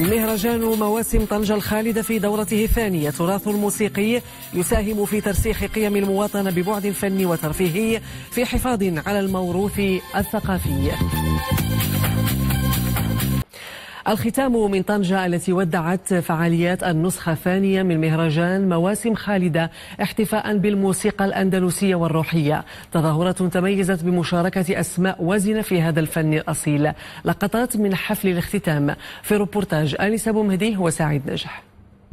مهرجان مواسم طنجة الخالدة في دورته الثانية تراث موسيقي يساهم في ترسيخ قيم المواطنة ببعد فني وترفيهي في حفاظ على الموروث الثقافي. الختام من طنجة التي ودعت فعاليات النسخة الثانية من مهرجان مواسم خالدة احتفاء بالموسيقى الأندلسية والروحية. تظاهرة تميزت بمشاركة أسماء وزنة في هذا الفن الأصيل. لقطات من حفل الاختتام في روبورتاج آنسة بومهدي وسعيد نجح.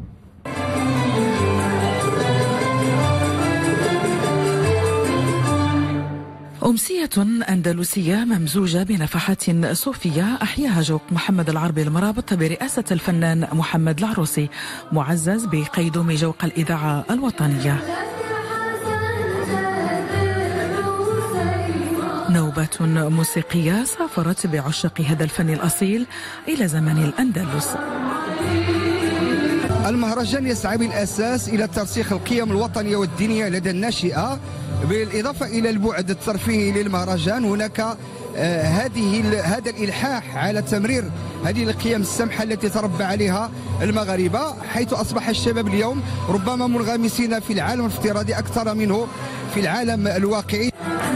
أمسية أندلسية ممزوجة بنفحات صوفية أحياها جوق محمد العربي المرابط برئاسة الفنان محمد العروسي، معزز بقيدوم جوق الإذاعة الوطنية. نوبة موسيقية سافرت بعشاق هذا الفن الأصيل إلى زمن الأندلس. المهرجان يسعى بالأساس إلى ترسيخ القيم الوطنية والدينية لدى الناشئة، بالإضافة إلى البعد الترفيهي للمهرجان. هناك هذا الإلحاح على تمرير هذه القيم السمحة التي تربى عليها المغاربة، حيث أصبح الشباب اليوم ربما منغمسين في العالم الافتراضي أكثر منه في العالم الواقعي.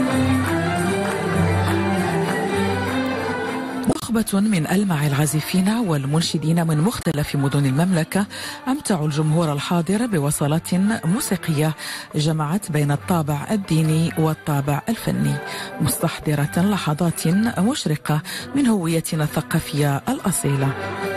نخبة من ألمع العازفين والمنشدين من مختلف مدن المملكة أمتعوا الجمهور الحاضر بوصلات موسيقية جمعت بين الطابع الديني والطابع الفني، مستحضرة لحظات مشرقة من هويتنا الثقافية الأصيلة.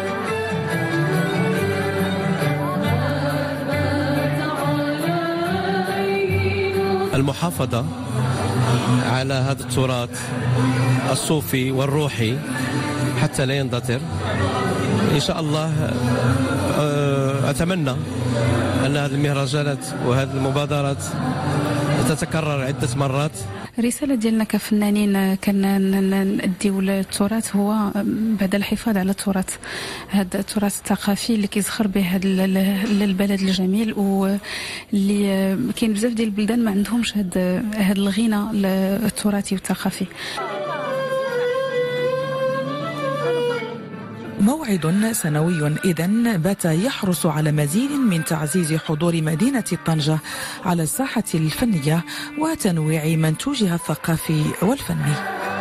المحافظة على هذا التراث الصوفي والروحي حتى لا يندثر إن شاء الله. أتمنى أن هذه المهرجانات وهذه المبادرات تتكرر عدة مرات. الرسالة ديالنا كفنانين كنديو للتراث هو بعد الحفاظ على التراث، هذا التراث الثقافي اللي كيزخر به هذا البلد الجميل، واللي كاين بزاف ديال البلدان ما عندهمش هذا الغنى التراثي والثقافي. موعد سنوي إذن بات يحرص على مزيد من تعزيز حضور مدينة طنجة على الساحة الفنية وتنويع منتوجها الثقافي والفني.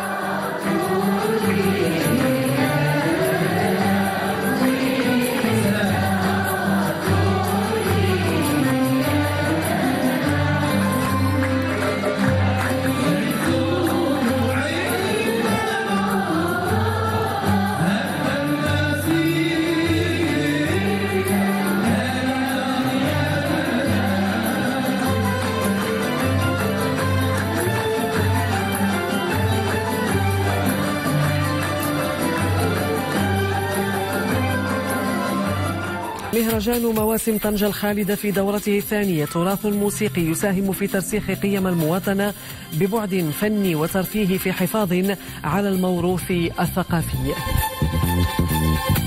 مهرجان مواسم طنجة الخالدة في دورته الثانية تراث موسيقي يساهم في ترسيخ قيم المواطنة ببعد فني وترفيهي في حفاظ على الموروث الثقافي.